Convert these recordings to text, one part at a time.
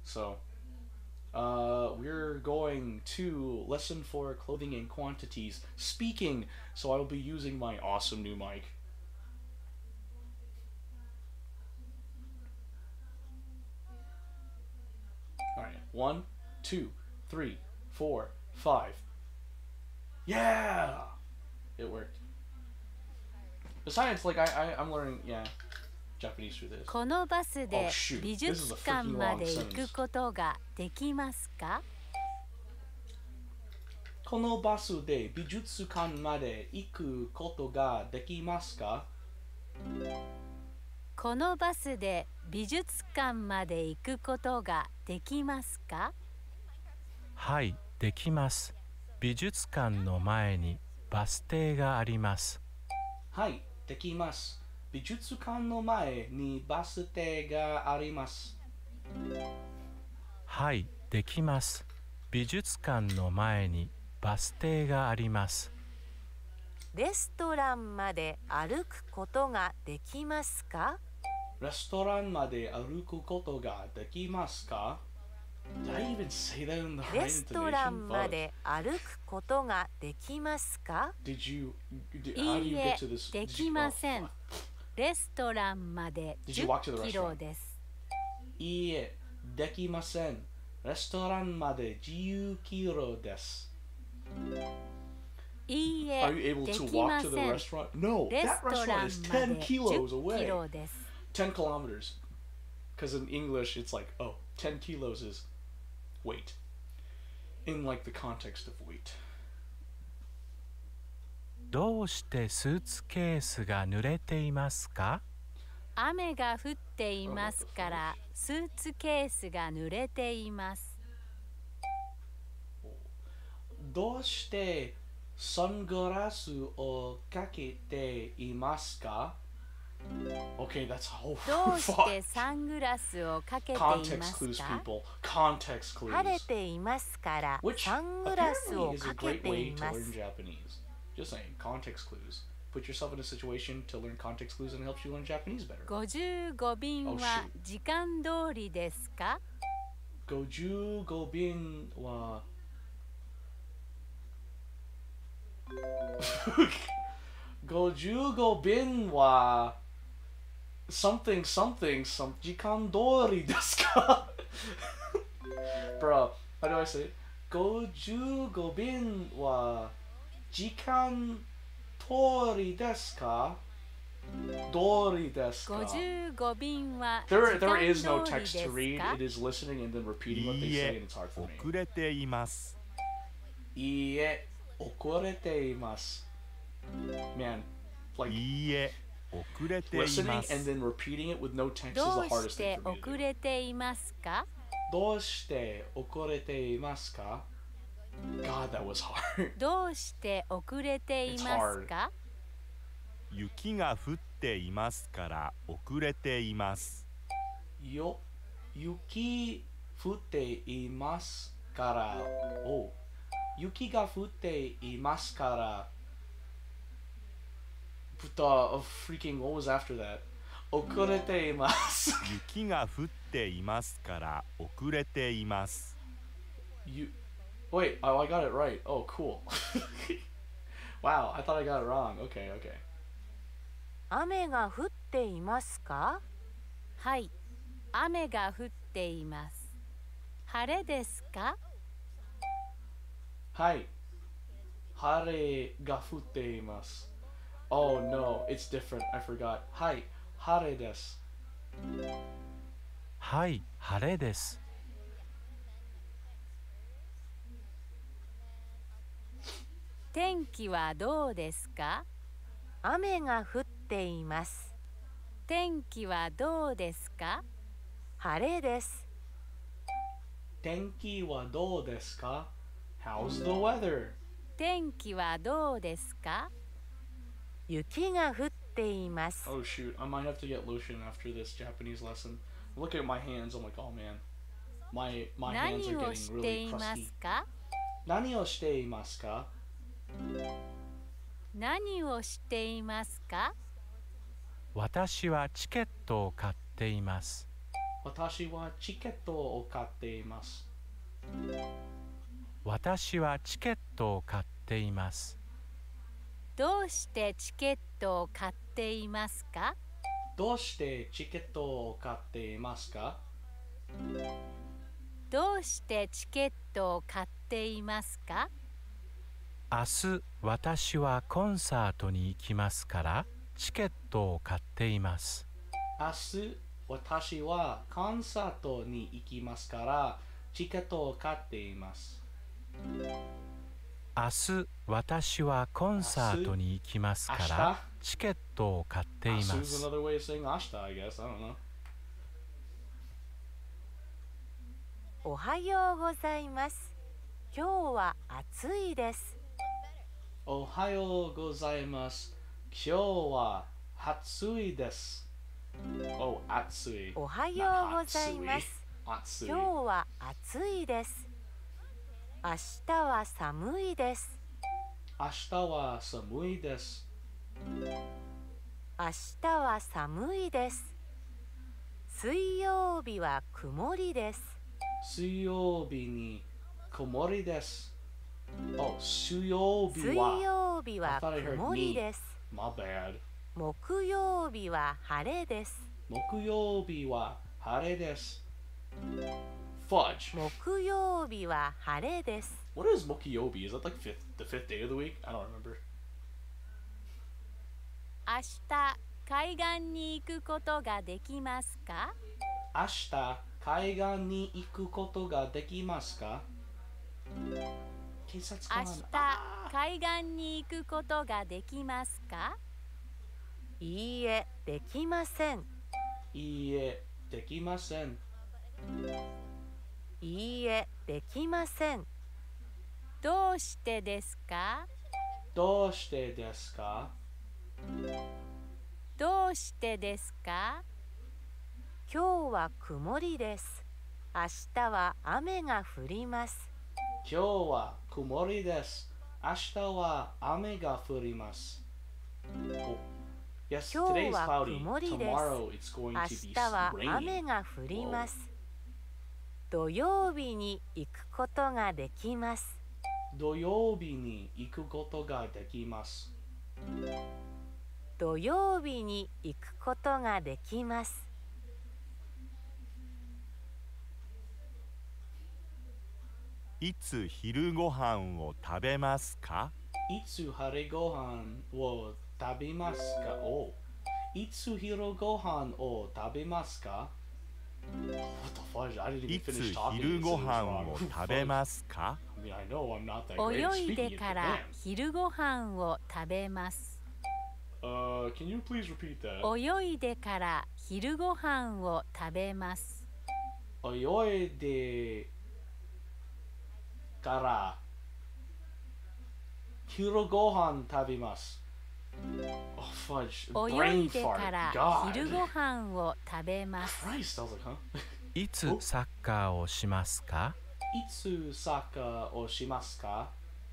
So, we're going to lesson for clothing and quantities. Speaking, so I will be using my awesome new mic. Alright, 1, 2, 3, 4, 5. Yeah! It worked. Besides, like, I'm learning, yeah, Japanese through this. このバスで Oh, shoot. 美 This 術 is a 館 freaking ま long で行 sentence. くことができますか？ このバスで美術館まで行くことができますか？ このバスで美術館まで行くことができますか？ はい、できます。美術館の前にバス停があります。 はい、できます。美術館の前にバス停があります。 はい、できます。美術館の前にバス停があります。 レストランまで歩くことができますか？ レストランまで歩くことができますか？ Did I even say that in the right レストラン intonation? まで歩くことができますか？ Did you, how い do い you え get to this? で Did き you, ません。レストランまで Did you walk to the 10キロ restaurant? です。 いいえ、できません。レストランまで10キロです。 いいえ Are you able で to き walk ま to the せん。 restaurant? No, レ that スト restaurant ラン is まで 10 kilos 10 away. キロです。 10 kilometers. Because in English, it's like, oh, 10 kilos is weight. In like the context of weight. どうしてスーツケースが濡れていますか？ 雨が降っていますからスーツケースが濡れています。 どうしてサングラスをかけていますか？ Okay, that's oh どうし fuck. てサングラスをかけていま Context す clues, か？ people. Context 晴れ clues. ていますから、 Which サングラス apparently を is か a け great て way い to ま learn す。 Japanese. Just saying, context clues. Put yourself in a situation to learn context clues and it helps you learn Japanese better. 55便 Oh, は shoot. 時間通りですか？ 55便は55便は something something some 時間通りですか？ Bro, how do I say it? 55便は時間通りですか？通りですか？ 55便は時 There 間 is no 通り text で to す read. か？ It is listening and then repeating what い they い say, え and it's hard for me. 遅れています。 いいえ、遅れています。Man, like いいえ遅れてい listening ま and す。 then repeating it with no text is ど the う hardest し thing て for me 遅 to do. れていますか？ どうして遅れていますか？ God, that was hard. どうして遅れていますか？ 雪が降っていますから遅れています。 雪降っていますから、お、雪が降っていますから、but freaking, what was after that? 遅れています。 雪が降っていますから遅れています。 Wait, oh, I got it right. Oh, cool. Wow, I thought I got it wrong. Okay, okay. 雨が降っていますか？ はい、雨が降っています。晴れですか？ はい、晴れが降っています。Oh no, it's different. I forgot. はい、晴れです。 はい、晴れです。 天気はどうですか？ 雨が降っています。 天気はどうですか？ 晴れです。 天気はどうですか？ How's the weather? 天気はどうですか？ 雪が降っています。 Oh shoot, I might have to get lotion after this Japanese lesson. Look at my hands, I'm like, oh man. My hands 何 are をし getting て really いま crusty. すか？ 何をしていますか？ 何をしていますか？ 私はチケットを買っています。 私はチケットを買っています。 私はチケットを買っています。 どうしてチケットを買っていますか？ どうしてチケットを買っていますか？ どうしてチケットを買っていますか？ 明日私はコンサートに行きますからチケットを買っています。 明日私はコンサートに行きますからチケットを買っています。 明日私はコンサートに行きますからチケットを買っていま Asu's す。 another way of saying 明日 I guess. I don't know. おはようございます。今日は暑いです。 おはようございます。今日は暑いです。Oh, 暑い。 おはようございます。 暑い。 今日は暑いです。明日は寒いです。 明日は寒いです。 明日は寒いです。水曜日は曇りです。 水曜日に曇りです。Oh, 水曜日水は。 曜日は I thought I heard 曇りです。 My bad. 木曜日は晴れです。 木曜日は晴れです。Fudge. 木曜日は晴れです。 What is Mokiyobi? Is that like the fifth day of the week? I don't remember. 明日海岸に行くことができますか？ 明日海岸に行くことができますか？警察官。 明日海岸に行くことができますか？ いいえ、できません。 いいえ、できません。 いいえ、できません。 どうしてですか？ どうしてですか？ どうしてですか？ 今日は曇りです。明日は雨が降ります。 今日は曇りです。明日は雨が降ります。Oh. Yes, 今 today 日 is は cloudy. 曇りです。 Tomorrow it's going 明 to be 日は raining. 雨が降ります。土曜日に行くことができます。 土曜日に行くことができます。 土曜日に行くことができます。 いつ昼ご飯を食べますか？ いつ昼ご飯を食べますか？お、いつ昼ご飯を食べますか？ What the fudge? I didn't い even つ finish talking. 昼ご It 飯 was を wrong. 食べますか？ I mean, I know I'm not that great at 泳い speaking で it, か but ら damn. 昼ご飯を食べます。 Can you please repeat that? 泳いでから昼ご飯を食べます。 泳いでから昼ご飯食べます。Oh fudge! 泳 Brain いでか fart. ら God. 昼ご飯を食べます。 Christ, I was like, huh? いつサッカーをしますか？ いつサッカーをしますか？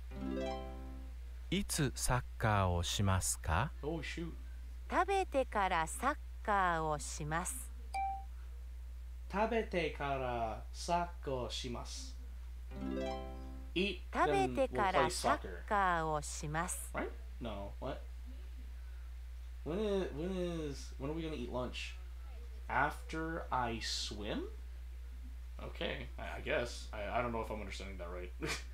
いつサッカーをしますか？ Oh shoot. 食べてからサッカーをします。 食べてからサッカーをします。Eat, 食べ then て we'll か play らサッ soccer. カーをします。 Right? No. What? When are we gonna eat lunch? After I swim? Okay, I guess. I don't know if I'm understanding that right.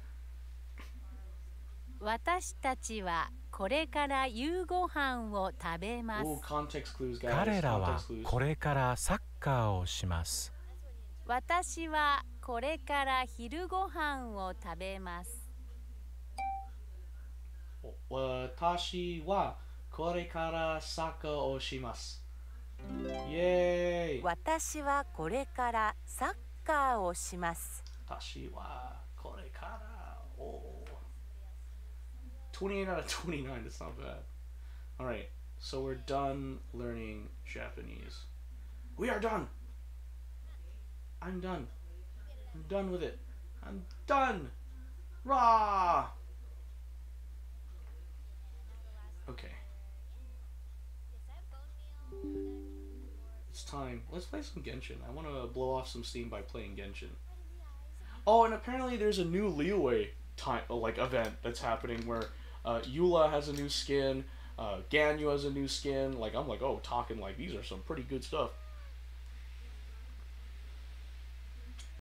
私たちはこれから夕ご飯を食べます。 Oh, context clues, guys. 彼らは Context clues. これからサッカーをします。 私はこれから昼ご飯を食べます。 私はこれからサッカーをします。イエーイ。 私はこれからサッカーをします。 私はこれから28 out of 29, that's not bad. Alright, so we're done learning Japanese. We are done! I'm done. I'm done with it. I'm done! Rah! Okay. It's time. Let's play some Genshin. I want to blow off some steam by playing Genshin. Oh, and apparently there's a new Liyue event that's happening where Eula has a new skin, Ganyu has a new skin. Like, I'm like, oh, talking like these are some pretty good stuff.